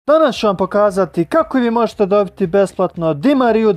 Danas ću vam pokazati kako vi možete dobiti besplatno Di Mariju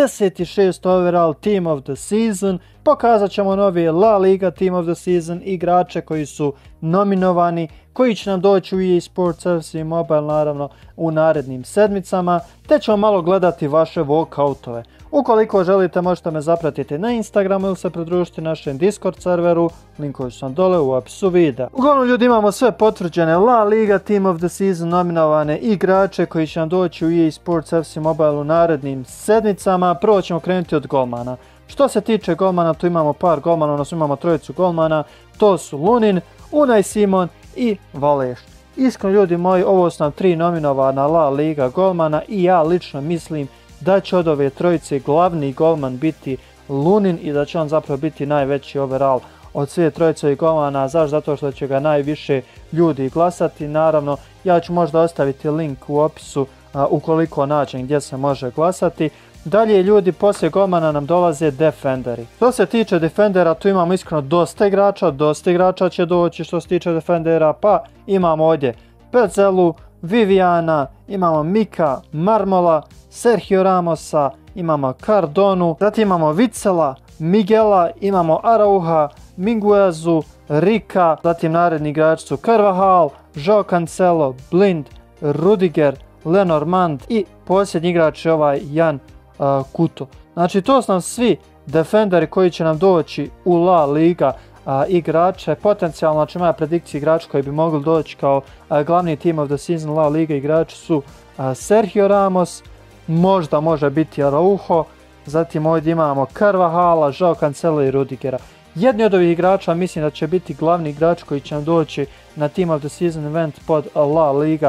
96 overall Team of the Season. Pokazat ćemo novi La Liga Team of the Season, igrače koji su nominovani, koji će nam doći u EA Sports FC Mobile naravno u narednim sedmicama, te ćemo malo gledati vaše walkoutove. Ukoliko želite možete me zapratiti na Instagramu ili se pridružiti našem Discord serveru, linkovi su vam dole u opisu videa. Uglavnom ljudi, imamo sve potvrđene La Liga Team of the Season nominovane igrače koji će nam doći u EA Sports FC Mobile u narednim sedmicama. Prvo ćemo krenuti od golmana. Što se tiče golmana, tu imamo par golmana, odnosno imamo trojicu golmana, to su Lunin, Unai Simon i Valeš. Iskreno ljudi moji, ovo su nam tri nominovana La Liga golmana i ja lično mislim da će od ove trojice glavni golman biti Lunin i da će on zapravo biti najveći overall od sve trojice golmana. Zašto? Zato što će ga najviše ljudi glasati. Naravno, ja ću možda ostaviti link u opisu ukoliko nađem gdje se može glasati. Dalje ljudi, poslije golmana nam dolaze defenderi. Što se tiče defendera, tu imamo iskreno dosta igrača će doći što se tiče defendera, pa imamo ovdje Pezelu, Viviana, imamo Mika, Marmola, Sergio Ramosa, imamo Cardonu, zatim imamo Vicela, Miguela, imamo Arauha, Minguezu, Rika, zatim naredni igrači su Carvajal, Joao Cancelo, Blind, Rudiger, Lenormand i posljednji igrač je ovaj Jan Kuto. Znači to su nam svi defenderi koji će nam doći u La Liga igrače. Potencijalno, znači moja predikcija igrača koji bi mogli doći kao glavni Team of the Season La Liga igrači su Sergio Ramos, možda može biti Araujo, zatim ovdje imamo Carvajala, Joao Cancelo i Rudigera. Jedni od ovih igrača mislim da će biti glavni igrač koji će nam doći na Team of the Season event pod La Liga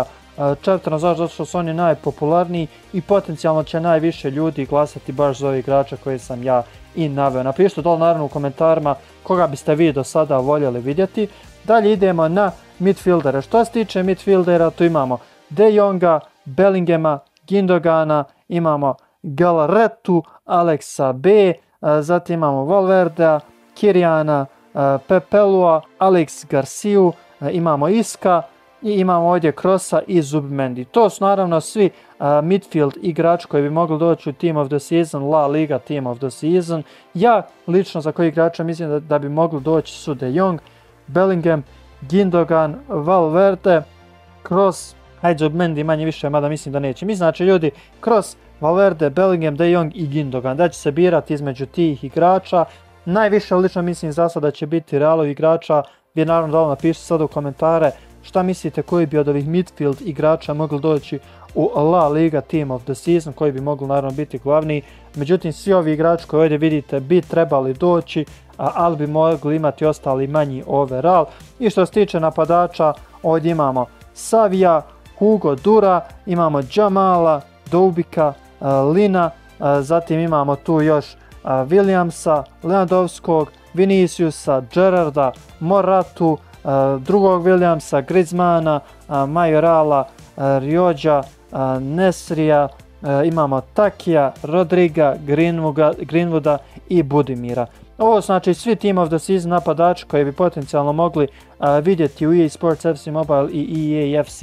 4, zato što su oni najpopularniji i potencijalno će najviše ljudi glasati baš za ovih igrača koje sam ja i naveo. Napišite dole naravno u komentarima koga biste vi do sada voljeli vidjeti. Dalje idemo na midfieldere. Što se tiče midfieldera, tu imamo De Jonga, Bellingema, Gindogana, imamo Gallaretu, Alexa B, zatim imamo Valverdea, Kirijana, Pepelua, Alex Garciju, imamo Iska i imamo ovdje Krosa i Zubimendi. To su naravno svi midfield igrači koji bi mogli doći u Team of the Season, La Liga Team of the Season. Ja lično za koji igrača mislim da bi mogli doći su De Jong, Bellingham, Gindogan, Valverde, Kroos, hajde Zubimendi manje više, mada mislim da neće. Mislim znači ljudi, Kroos, Valverde, Bellingham, De Jong i Gindogan, da će se birati između tih igrača. Najviše lično mislim za sada će biti Realov igrača. Vi naravno dole napišite sad u komentare šta mislite koji bi od ovih midfield igrača mogli doći u La Liga Team of the Season, koji bi mogli naravno biti glavni. Međutim, svi ovi igrači koji ovdje vidite bi trebali doći, ali bi mogli imati ostali manji overall. I što se tiče napadača, ovdje imamo Savija, Hugo Dura, imamo Jamala, Doubika, Lina, zatim imamo tu još Williamsa, Lewandowskog, Viniciusa, Gerrarda, Moratu, drugog Williamsa, Griezmana, Majorala, Rioja, Nesrija, imamo Takija, Rodriga, Greenwooda i Budimira. Ovo su znači svi Team of the Season napadači koji bi potencijalno mogli vidjeti u EA Sports FC Mobile i EA FC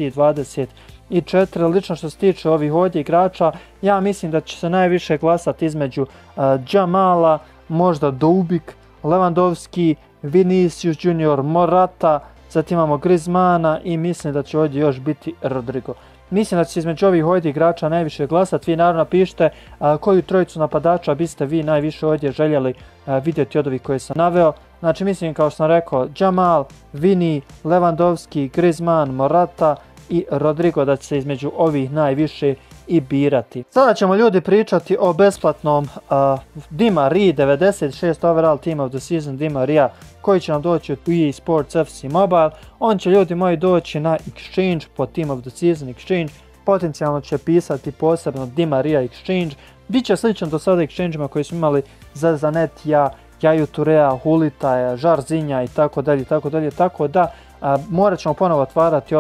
24. Lično što se tiče ovih ovdje igrača, ja mislim da će se najviše glasati između Jamala, možda Doubik, Lewandowski, Vinicius Junior, Morata, zatim imamo Griezmana i mislim da će ovdje još biti Rodrigo. Mislim da će se između ovih ovdje igrača najviše glasati. Vi naravno pišite koju trojicu napadača biste vi najviše ovdje željeli vidjeti od ovih koje sam naveo. Znači mislim kao što sam rekao, Jamal, Vini, Lewandowski, Griezmann, Morata i Rodrigo, da će se između ovih najviše i birati. Sada ćemo ljudi pričati o besplatnom Di Mariji 96 overall Team of the Season Di Marija koji će nam doći u EA Sports FC Mobile. On će ljudi moji doći na Exchange po Team of the Season Exchange. Potencijalno će pisati posebno Di Marija Exchange. Biće sličan do sada Exchange-ima koji smo imali za Zanetija, Jaju Turea, Hulitaja, Žarzinja i tako dalje, tako da morat ćemo ponovo otvarati ove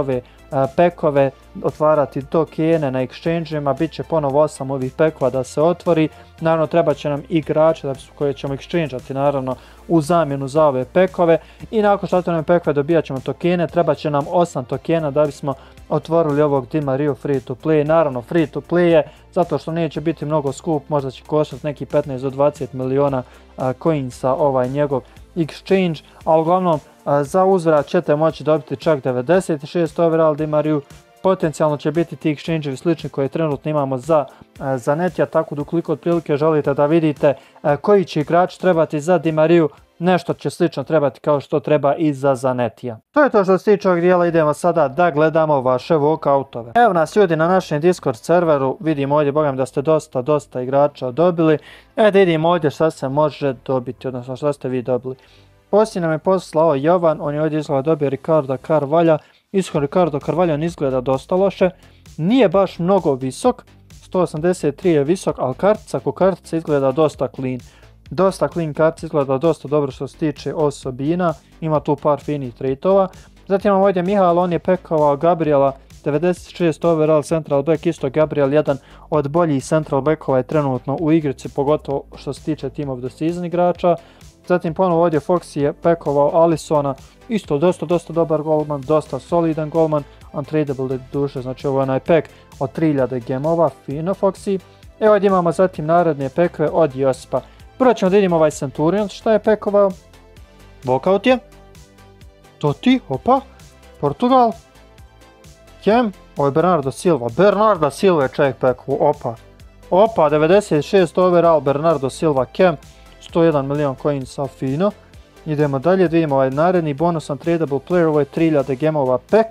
pekove, otvarati tokene na exchange-ima, bit će ponovo 8 ovih pekova da se otvori. Naravno treba će nam igrače koje ćemo exchange-ati naravno u zamjenu za ove pekove i nakon što otvorimo pekove dobijat ćemo tokene, treba će nam 8 tokena da bismo otvorili ovog Di Maria free to play. Naravno free to play je zato što neće biti mnogo skup, možda će koštati neki 15 do 20 miliona coinsa ovaj njegov exchange, a uglavnom za uzvrat ćete moći dobiti čak 96 overall Di Mariu. Potencijalno će biti ti exchange-evi slični koje trenutno imamo za Netija, tako da ukoliko otprilike želite da vidite koji će igrač trebati za Di Mariu, nešto će slično trebati kao što treba i za Zanetija. To je to što se tiče ovog dijela, idemo sada da gledamo vaše walkoutove. Evo nas ljudi na našem Discord serveru, vidimo ovdje bogam da ste dosta igrača dobili. Da vidimo ovdje šta se može dobiti, odnosno šta ste vi dobili. Poslije nam je poslao Jovan, on je ovdje izgleda dobio Ricardo Carvalha. Ishod Ricardo Carvalho ne izgleda dosta loše, nije baš mnogo visok, 183 je visok, ali kartica izgleda dosta clean. Dosta clean kartica izgleda dosta dobro što se tiče osobina, ima tu par finih traitova. Zatim imamo ovdje Mihajla, on je pekovao Gabriela, 96 overall central back, isto Gabriel jedan od boljih central backova je trenutno u igrici, pogotovo što se tiče Team of the Season igrača. Zatim ponovo ovdje Foxy je pekovao Alisona, isto dosta dobar golman, dosta solidan golman, untradable duše, znači ovo je onaj pek od 3000 gemova, fino Foxy. Evo ovdje imamo zatim naredne pekove od Josipa. Prvo ćemo da vidimo ovaj Centurion šta je pekovao. Walkout je. Totti, opa, Portugal. Kem, ovo je Bernardo Silva. Bernardo Silva je čovjek pekovao, opa, 96 overall Bernardo Silva, Kem. 101 milion coinsa, fino. Idemo dalje, da vidimo ovaj naredni bonus untradable player, ovo je 3000 gemova pek.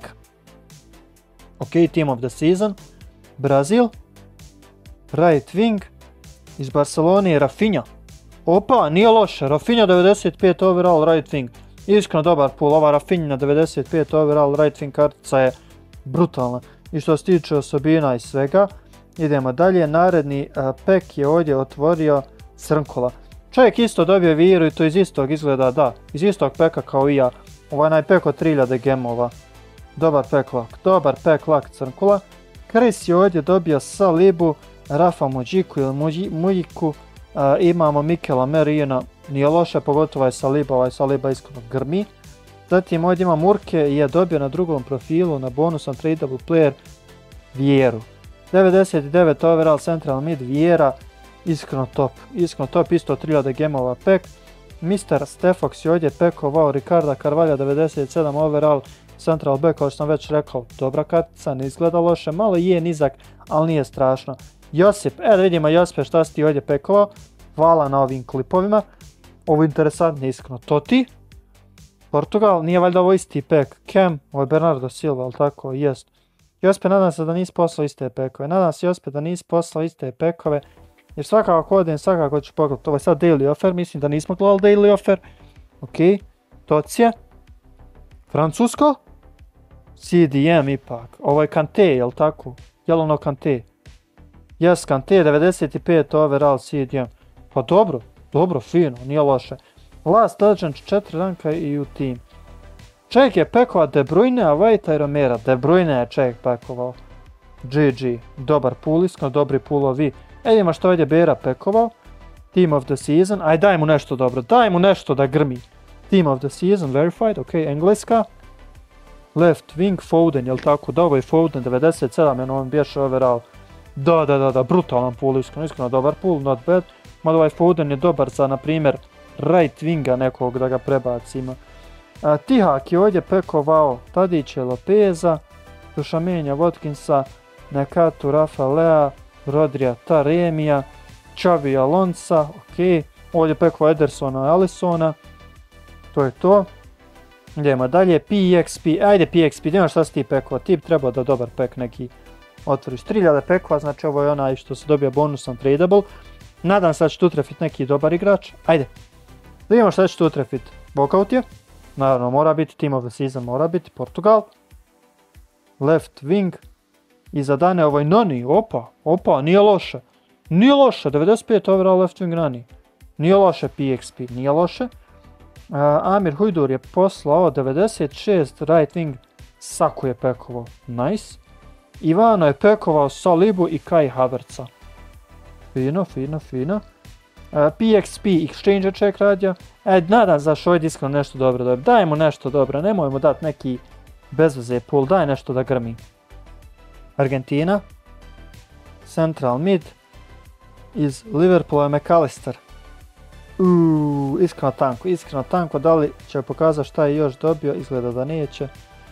Ok, Team of the Season. Brazil. Right wing. Iz Barcelone je Rafinha. Opa, nije loše, Rafinha 95 overall right wing. Iskreno dobar pool, ova Rafinha na 95 overall right wing kartica je brutalna. I što se tiče osobina i svega, idemo dalje, naredni pek je ovdje otvorio Crnkola. Čovjek isto dobio viru i to iz istog izgleda, da, iz istog peka kao i ja. Ovo je onaj pek od 3000 gemova. Dobar pek lak Crnkola. Chris je ovdje dobio Salibu, Rafa Mujiku ili Mujiku. Imamo Mikela Merina, nije loše, pogotovo ovaj Saliba iskreno grmi. Zatim ovdje ima Murke i je dobio na drugom profilu na bonus untradable player Vieru. 99 overall central mid Viera. Iskreno top, isto 3000 gemova pek. Mr. Stefox je ovdje pekovao Ricardo Carvalho, 97 overall central back, kao što sam već rekao, dobra kartica, ne izgleda loše, malo je nizak, ali nije strašno. Josip, da vidimo Josipe šta si ti ovdje pekovao, hvala na ovim klipovima, ovo je interesantno iskreno. Totti, Portugal, nije valjda ovo isti pek, Kem, ovo je Bernardo Silva, ali tako, jest. Josipe, nadam se da nisi poslao iste pekove, jer svakako ću pogledati, ovo je sad daily offer, mislim da nismo gledali daily offer. Ok, Tocije, Francusko, CDM ipak, ovo je Kante, jel tako? Jelovno Kante. Yes, Kante, 95 overall CDM. Pa dobro, fino, nije loše. Last Legend 4 ranka i u team. Čovjek je pekovao De Bruyne, a Whitea i Romera. De Bruyne je čovjek pekovao. GG, dobar pool, iskreno dobri poolovi. Vidimo što ovdje Bera pekovao. Team of the Season, aj daj mu nešto dobro, daj mu nešto da grmi. Team of the Season, verified, ok, engleska. Left wing, Foden, jel tako, da ovo je Foden, 97, on bješe overall. Da, brutalan pool, iskreno dobar pool, not bad. Mada ovaj Foden je dobar za, na primjer, right winga nekog da ga prebacimo. Tihak je ovdje pekovao Tadića Lopeza, Dušamenja Watkinsa, Nekatu Rafalea, Rodrija Taremija, Xavi Alonsa, ok. Ovdje pekovao Edersona i Alisona. To je to. Idemo dalje, PXP, ajde PXP, nema šta si ti pekovao, ti bi trebao da dobar pek neki otvoriš. 3000 pekova, znači ovo je onaj što se dobija bonusom tradable. Nadam se da će tu trefiti neki dobar igrač, ajde. Da vidimo šta će tu trefiti. Walkout je, naravno mora biti, Team of the Season mora biti, Portugal. Left wing. Iza Dane ovo je Nani, opa, nije loše. 95 overall left wing Nani. Nije loše PXP, nije loše. Amir Hujdur je poslao 96 right wing Saku je pekovao. Nice. Ivano je pekovao Salibu i Kai Havertza. Fino. PXP Exchange check radio. Nadam se da će ovdje iskreno nešto dobro dobiti. Daj mu nešto dobro, nemojmo dati neki bezveze pull, daj nešto da grmi. Argentina. Central mid. Iz Liverpoola McAllister. Iskreno tanko, da li će pokazati šta je još dobio, izgleda da neće.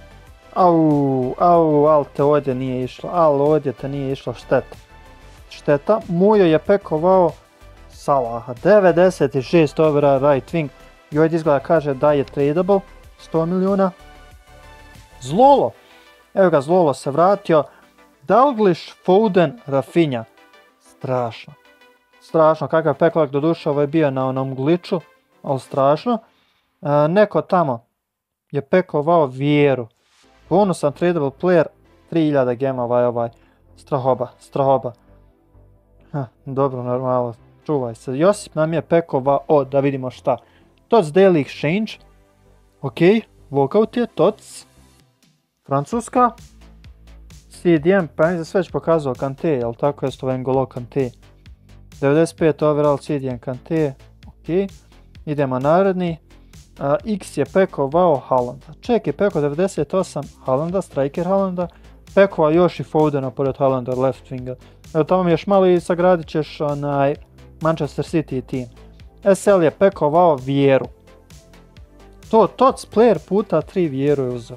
Ali te ovdje nije išlo, šteta. Mujo je pekovao Salaha, 96 overa right wing i ovdje izgleda kaže da je tradable, 100 milijuna. Zlolo, evo ga Zlolo se vratio, Dalglish, Foden, Rafinha, strašno, kakav pekovak, doduše ovo je bio na onom glitchu, ali strašno. Neko tamo je pekovao Vieru, bonusan tradable player, 3000 gemova je ovaj, strahoba. Dobro, normalno, čuvaj se. Josip nam je pekovao, da vidimo šta. Tots Daily Exchange, ok, walkout je, Tots, Francuska, CDM, pa mi se sve već pokazao Kante, jel tako, jest ovaj N'Golo Kante. 95 overall CDM Kante, ok, idemo naredni. X je pekovao Haalanda, Ček je pekao 98 Haalanda, striker Haalanda, pekovao još i Fodena pored Haalanda left winga. Evo tamo još malo i sagradit ćeš onaj Manchester City tim. SL je pekovao Vieru. Tots player puta 3 Vieru je uzeo.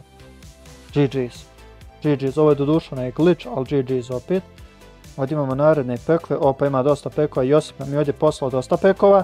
GG's, ovo je doduše onaj glitch, ali GG's opet. Ovdje imamo naredne pekove, opa ima dosta pekova, Josip nam je ovdje poslao dosta pekova.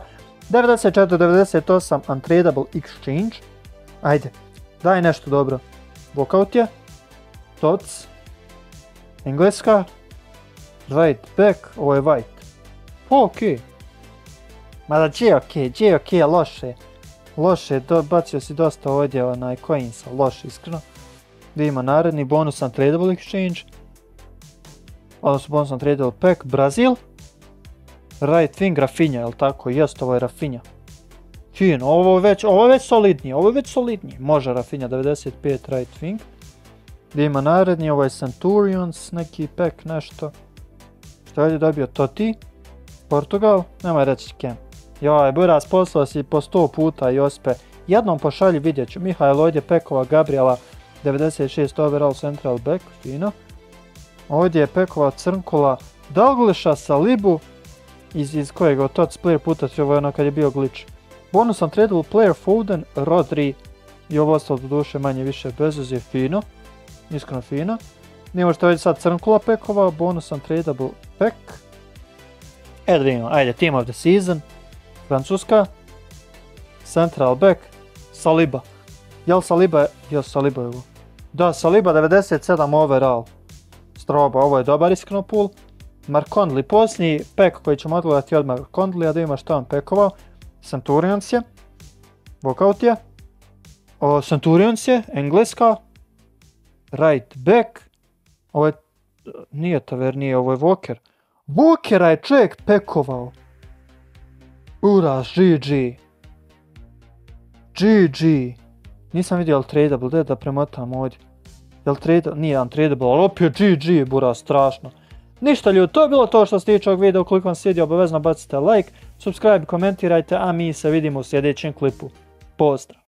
94-98 Untradable Exchange. Ajde, daj nešto dobro. Walkout je. Tots. Engleska. Right back, ovo je White. Ok. Mada gdje je ok, loše, bacio si dosta ovdje onaj coinsa, loše iskreno. Gdje ima naredni bonus Untradable Exchange. Odnosno bonus Untradable pack, Brazil. Right wing Rafinha, jel tako? Jest, ovo je Rafinha. Fino, ovo je već solidnije, može Rafinha, 95 right wing. Gdje ima naredni, ovo je Centurions, neki pack, nešto. Što je ovdje dobio Totti, Portugal, nemoj reći Kem. Joj, Buras, poslao si po 100 puta Jospe. Jednom pošalji, vidjet ću. Mihajl ovdje pekova Gabriela, 96 overall central back, fino. Ovdje je pekova Crnkola, Dalglisha, Salibu, iz kojeg od Tots player puta, ovo je ono kad je bio glitch. Bonus Untradable player Foden, Rodri i ovo ostalo do duše manje više bezveze je fino. Iskreno fino. Nimo što je ovdje sad Crnkola pekova, bonus Untradable pack. Da vidimo, ajde, Team of the Season, Francuska, Central back, Saliba. Jel Saliba je ovo? Da, Saliba 97 overall. Stroba, ovo je dobar iskreno pull. Mark Conley, posljednji pek koji ćemo odgledati od Mark Conley, a da ima što on pekovao. Centurions je, walkout je, Centurions je, Engleska, right back, ovo je, nije Tavernier, ovo je Walker. Walkera je čovjek pekovao. Buras, GG. Nisam vidio jel tradable, da premotam ovdje. Jel tradable, nije untradable, ali opet GG, Buras, strašno. Ništa ljudi, to je bilo to što se tiče ovog videa, ukoliko vam se svidio obavezno bacite like, subscribe, komentirajte, a mi se vidimo u sljedećem klipu. Pozdrav!